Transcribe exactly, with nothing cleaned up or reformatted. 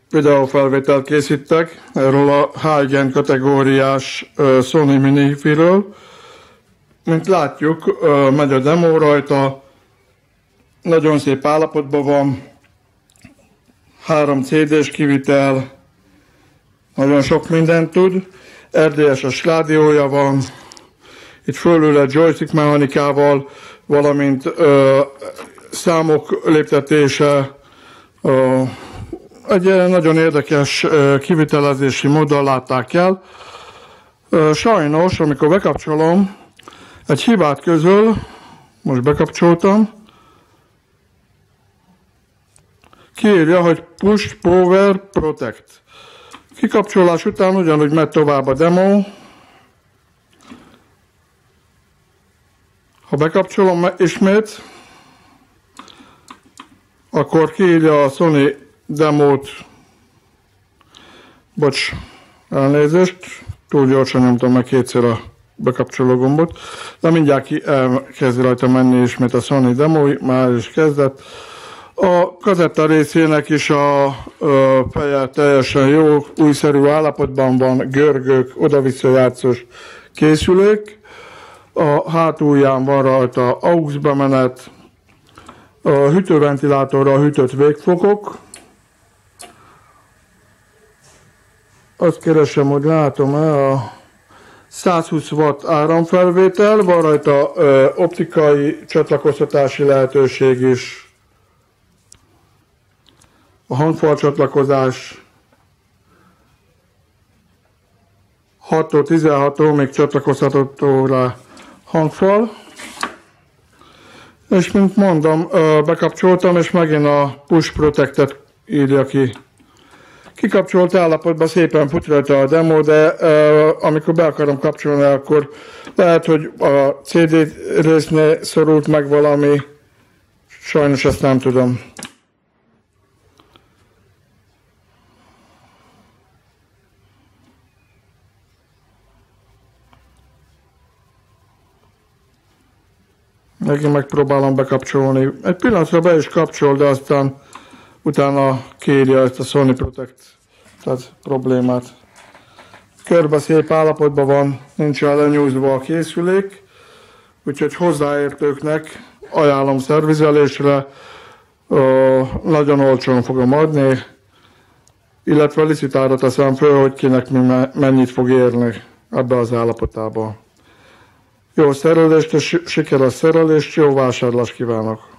videófelvételt készítek erről a high-end kategóriás Sony Mini-Hi-Fi-ről. Mint látjuk, megy a demo rajta, nagyon szép állapotban van, három cé dés kivitel, nagyon sok mindent tud, er dé es-es rádiója van, itt fölül egy joystick mechanikával, valamint ö, számok léptetése, ö, egy nagyon érdekes ö, kivitelezési móddal látták el. Ö, sajnos, amikor bekapcsolom, egy hibát közöl, most bekapcsoltam, kiírja, hogy Push Power Protect. Kikapcsolás után ugyanúgy megy tovább a demo. Ha bekapcsolom ismét, akkor kiírja a Sony demót. Bocs, elnézést, túl gyorsan nyomtam meg kétszer a bekapcsoló gombot, de mindjárt ki elkezd rajta menni ismét a Sony demo, már is kezdett. A kazetta részének is a feje teljesen jó, újszerű állapotban van, görgők, oda-vissza játszós készülék. A hátulján van rajta á u x bemenet, a hűtőventilátorra hűtött végfokok. Azt keresem, hogy látom-e a százhúsz watt áramfelvétel, van rajta ö, optikai csatlakoztatási lehetőség is. A hangfal csatlakozás hattól tizenhat ohmig csatlakozható rá hangfal. És mint mondom, bekapcsoltam, és megint a Push Protectet írja ki. Kikapcsolt állapotban szépen fut rajta a demo, de amikor be akarom kapcsolni, akkor lehet, hogy a cé dé résznél szorult meg valami, sajnos ezt nem tudom. Megint megpróbálom bekapcsolni. Egy pillanatra be is kapcsol, de aztán utána kérje ezt a Sony Protect, tehát problémát. Körbe szép állapotban van, nincs ellenyúzva a készülék, úgyhogy hozzáértőknek ajánlom szervizelésre, nagyon olcsón fogom adni, illetve licitára teszem föl, hogy kinek mennyit fog érni ebbe az állapotában. Jó szerelést és sikeres szerelést, jó vásárlást kívánok!